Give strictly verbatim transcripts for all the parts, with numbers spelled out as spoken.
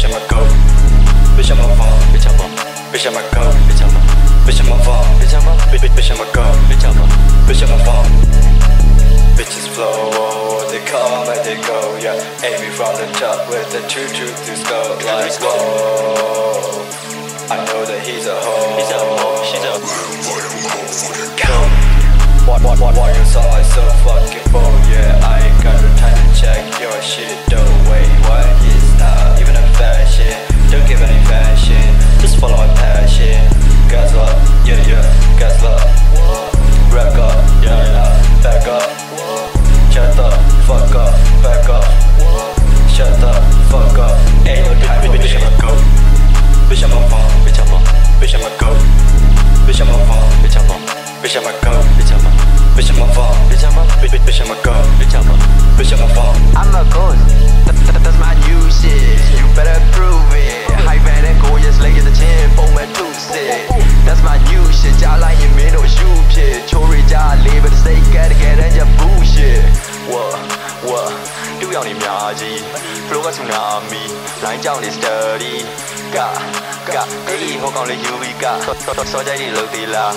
bitch I'm a goat, bitch I'm a phone, bitch I'm a, bitch I'm a goat, bitch I'm a, bitch I'm a phone, bitch I'm a, bitch I'm a goat, bitch I'm a, bitch I'm a phone. Bitches flow, oh, they come and they go, yeah. Aiming from the top with the true truth to skull, like whoa. I know that he's a hoe, he's a hoe, she's a go. Why, why, why, why you sound like so fucking bold, yeah. I ain't got no time to check your shit, don't wait, why it's not even a fashion. Don't give any fashion, just follow my passion. Gas up, yeah, yeah, gas up. Rack up, yeah, yeah, back up. Shut the fuck up, back up. Shut the fuck up. Ain't no time, bitch I'm a goat, bitch I'm a phone, bitch I'm a, bitch I'm a goat, bitch I'm a phone, bitch I'm a, bitch I'm a goat, bitch I'm a, bitch I'm a phone, bitch I'm a, bitch I'm a goat, bitch I'm a, bitch I'm a phone. I'm a ghost, that's my new shit. You better prove it. Highvenn and go yes lay the chin, boom and two sit. That's my new shit. 加来也没有输撇，秋瑞家里边的 stay get get 人家 bullshit。我我都要你秒击 ，flow 个 tsunami， 来叫你 study。嘎嘎，哎，我講你 U V 嘎，所仔啲老啲啦。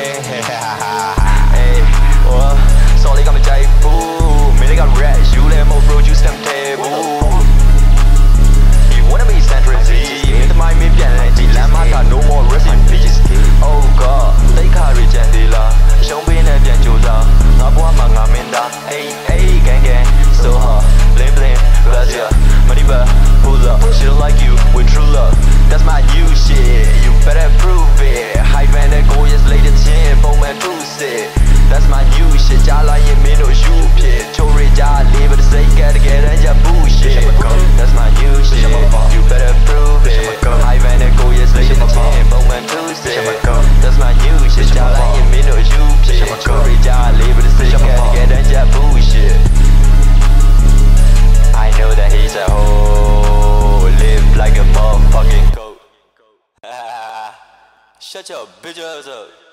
哎，我所你咁嘅制服，沒你咁 red， you let more produce them table。You wanna be Central Z， 你的 mind 沒變嚟，自然馬達 no more rest in peace。Oh God， 你卡瑞真啲啦，上邊嘅變做啦，我不嘛我面打，哎哎 gang gang so hot bling bling pleasure money back pull up shit like you with true love that's my new shit you better prove it Highvenn and go yes lay the chin ပုံမှန်two sit that's my new shit 加來也沒有輸撇秋瑞家里邊的 stay get get 人家 bullshit that's my new shit you better prove it Highvenn and go yes lay the chin ပုံမှန်two sit that's my new shit 加來也沒有輸撇秋瑞家里邊的 stay get get 人家 bullshit I know that he's a hoe, live like a motherfucking goat. Shut your bitch ass up.